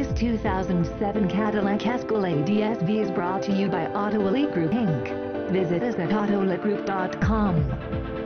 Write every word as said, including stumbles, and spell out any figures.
This two thousand seven Cadillac Escalade E S V is brought to you by Auto Elite Group Incorporated. Visit us at auto elite group dot com.